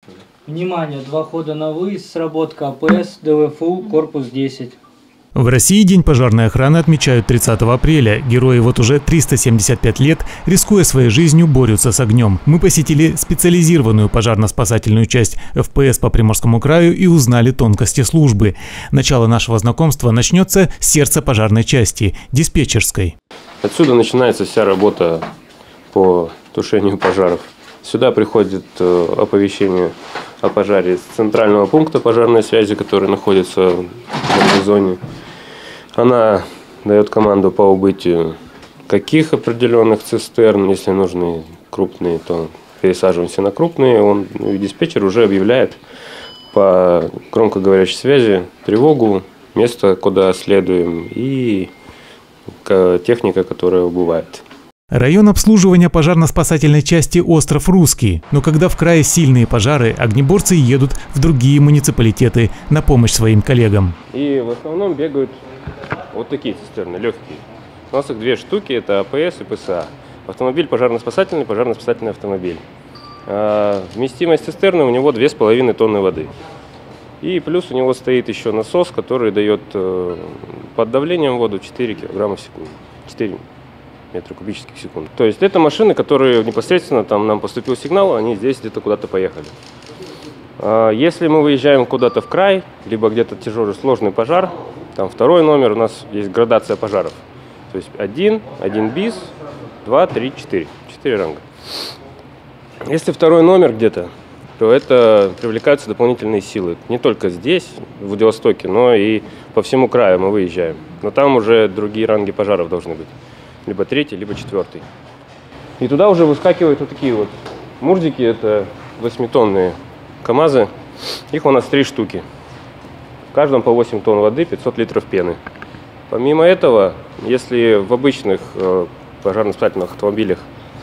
Внимание, 2 хода на выезд, сработка АПС, ДВФУ, корпус 10. В России День пожарной охраны отмечают 30 апреля. Герои вот уже 375 лет, рискуя своей жизнью, борются с огнем. Мы посетили специализированную пожарно-спасательную часть ФПС по Приморскому краю и узнали тонкости службы. Начало нашего знакомства начнется с сердца пожарной части – диспетчерской. Отсюда начинается вся работа по тушению пожаров. Сюда приходит оповещение о пожаре с центрального пункта пожарной связи, который находится в гарнизоне. Она дает команду по убытию каких определенных цистерн. Если нужны крупные, то пересаживаемся на крупные. Диспетчер уже объявляет по громкоговорящей связи тревогу, место, куда следуем, и техника, которая убывает. Район обслуживания пожарно-спасательной части «Остров Русский». Но когда в крае сильные пожары, огнеборцы едут в другие муниципалитеты на помощь своим коллегам. И в основном бегают вот такие цистерны, легкие. У нас их 2 штуки, это АПС и ПСА. Автомобиль пожарно-спасательный, пожарно-спасательный автомобиль. Вместимость цистерны у него 2,5 тонны воды. И плюс у него стоит еще насос, который дает под давлением воду 4 килограмма в секунду. 4 метра кубических в секунду. То есть это машины, которые непосредственно там нам поступил сигнал, они здесь где-то куда-то поехали. Если мы выезжаем куда-то в край, либо где-то тяжелый сложный пожар, там 2-й номер, у нас есть градация пожаров. То есть 1 БИС, 2, 3, 4. 4 ранга. Если 2-й номер где-то, то это привлекаются дополнительные силы. Не только здесь, в Владивостоке, но и по всему краю мы выезжаем. Но там уже другие ранги пожаров должны быть. Либо 3-й, либо 4-й. И туда уже выскакивают вот такие вот мурзики, это 8-тонные КАМАЗы. Их у нас 3 штуки. В каждом по 8 тонн воды, 500 литров пены. Помимо этого, если в обычных пожарно-спасательных автомобилях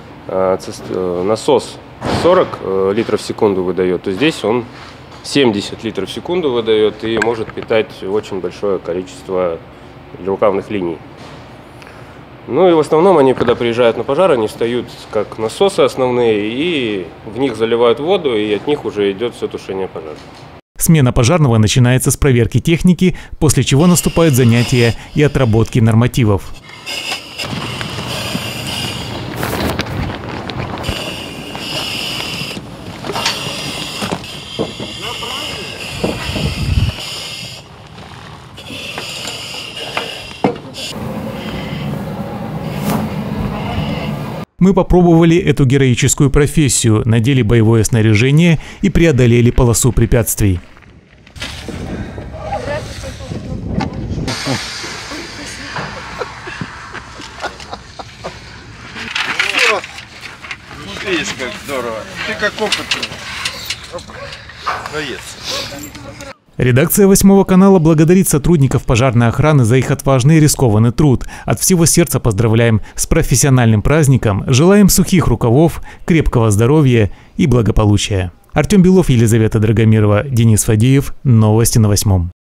насос 40 литров в секунду выдает, то здесь он 70 литров в секунду выдает и может питать очень большое количество рукавных линий. Ну и в основном они, когда приезжают на пожар, они встают как насосы основные, и в них заливают воду, и от них уже идет все тушение пожара. Смена пожарного начинается с проверки техники, после чего наступают занятия и отработки нормативов. Мы попробовали эту героическую профессию, надели боевое снаряжение и преодолели полосу препятствий. Видишь, как здорово. Ты как опытный. Боец. Редакция 8 канала благодарит сотрудников пожарной охраны за их отважный и рискованный труд. От всего сердца поздравляем с профессиональным праздником, желаем сухих рукавов, крепкого здоровья и благополучия. Артем Белов, Елизавета Драгомирова, Денис Фадеев. Новости на 8.